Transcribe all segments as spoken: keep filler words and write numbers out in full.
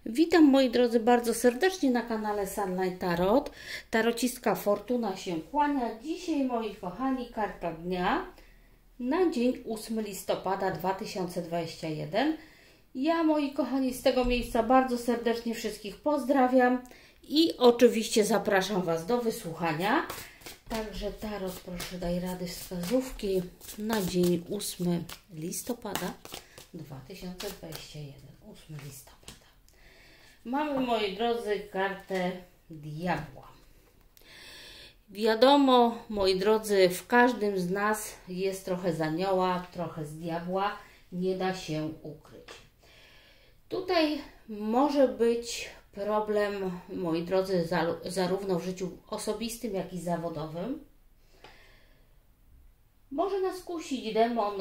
Witam moi drodzy bardzo serdecznie na kanale Sunlight Tarot. Tarocistka Fortuna się kłania. Dzisiaj, moi kochani, karta dnia na dzień ósmego listopada dwa tysiące dwudziestego pierwszego. Ja, moi kochani, z tego miejsca bardzo serdecznie wszystkich pozdrawiam i oczywiście zapraszam Was do wysłuchania. Także Tarot, proszę, daj rady, wskazówki na dzień ósmego listopada dwa tysiące dwudziestego pierwszego. ósmego listopada. Mamy, moi drodzy, kartę diabła. Wiadomo, moi drodzy, w każdym z nas jest trochę z anioła, trochę z diabła. Nie da się ukryć. Tutaj może być problem, moi drodzy, zarówno w życiu osobistym, jak i zawodowym. Może nas kusić demon,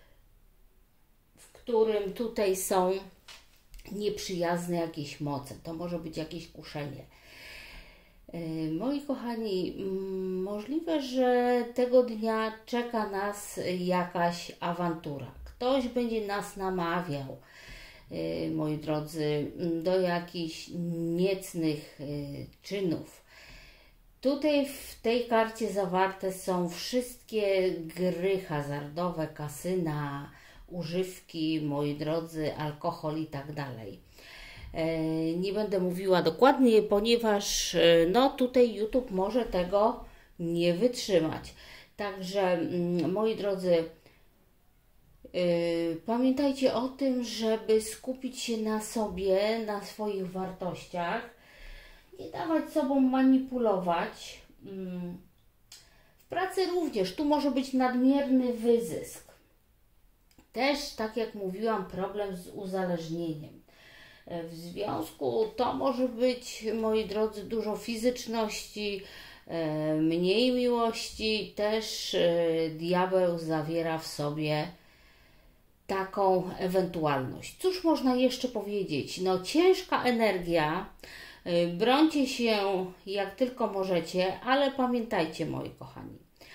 w którym tutaj są nieprzyjazne jakieś moce. To może być jakieś kuszenie. Moi kochani, możliwe, że tego dnia czeka nas jakaś awantura. Ktoś będzie nas namawiał, moi drodzy, do jakichś niecnych czynów. Tutaj w tej karcie zawarte są wszystkie gry hazardowe, kasyna, używki, moi drodzy, alkohol i tak dalej. Nie będę mówiła dokładnie, ponieważ no tutaj YouTube może tego nie wytrzymać. Także, moi drodzy, yy, pamiętajcie o tym, żeby skupić się na sobie, na swoich wartościach, nie dawać sobą manipulować. Yy. W pracy również, tu może być nadmierny wyzysk. Też, tak jak mówiłam, problem z uzależnieniem. W związku to może być, moi drodzy, dużo fizyczności, mniej miłości. Też diabeł zawiera w sobie taką ewentualność. Cóż można jeszcze powiedzieć? No, ciężka energia. Brońcie się jak tylko możecie, ale pamiętajcie, moi kochani,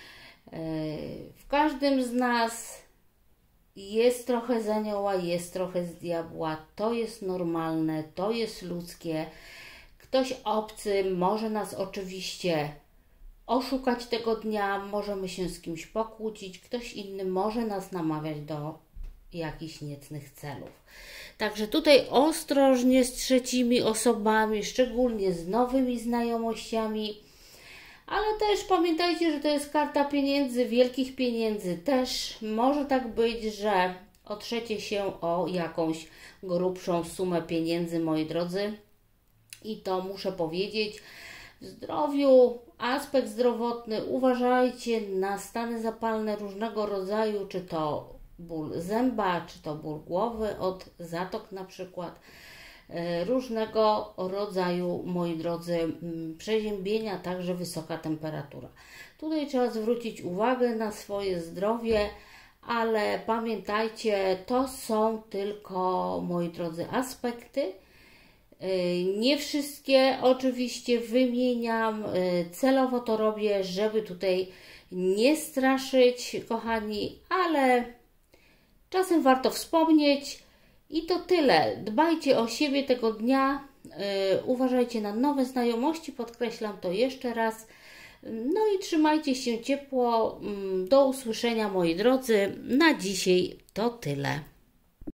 w każdym z nas jest trochę z anioła, jest trochę z diabła. To jest normalne, to jest ludzkie. Ktoś obcy może nas oczywiście oszukać tego dnia, możemy się z kimś pokłócić, ktoś inny może nas namawiać do jakichś niecnych celów. Także tutaj ostrożnie z trzecimi osobami, szczególnie z nowymi znajomościami. Ale też pamiętajcie, że to jest karta pieniędzy, wielkich pieniędzy. Też może tak być, że otrzecie się o jakąś grubszą sumę pieniędzy, moi drodzy. I to muszę powiedzieć, w zdrowiu, aspekt zdrowotny, uważajcie na stany zapalne różnego rodzaju, czy to ból zęba, czy to ból głowy od zatok na przykład. Różnego rodzaju, moi drodzy, przeziębienia, także wysoka temperatura. Tutaj trzeba zwrócić uwagę na swoje zdrowie, ale pamiętajcie, to są tylko, moi drodzy, aspekty. Nie wszystkie oczywiście wymieniam, celowo to robię, żeby tutaj nie straszyć, kochani, ale czasem warto wspomnieć. I to tyle. Dbajcie o siebie tego dnia. Yy, uważajcie na nowe znajomości. Podkreślam to jeszcze raz. No i trzymajcie się ciepło. Do usłyszenia, moi drodzy. Na dzisiaj to tyle.